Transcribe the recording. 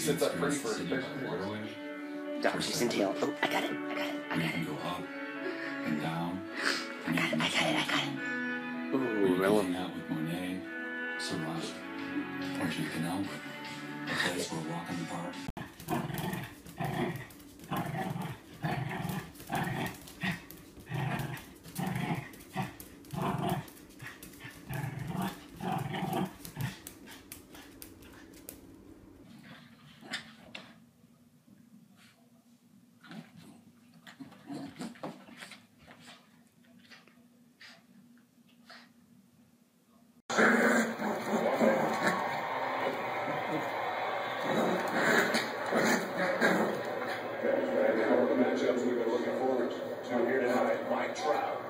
Sits up pretty for a picture. Dogfish and tail. Oh, I got it. We can go up and down. I got it. Ooh, We're hanging out with Monet, Seurat, or Deacon Albert. A place for a walk in the park. Matchups we've been looking forward to here tonight. Mike Trout